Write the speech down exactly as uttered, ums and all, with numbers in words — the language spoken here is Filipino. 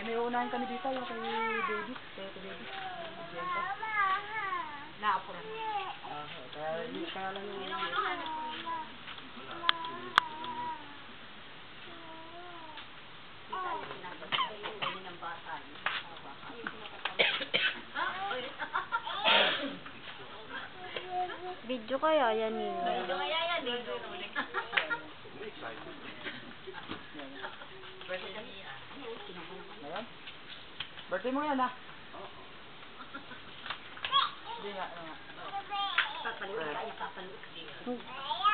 may unahin kami dito, yung kay baby. Kaya kay baby. Jento. Naapuran. Ah, kaya hindi kaya lang yung... Video kaya yan nila. Video kaya yan. Video. Ayan. Birthday mo yan, ha? Hindi nga, ano nga. Papaluin ka, papaluin ka.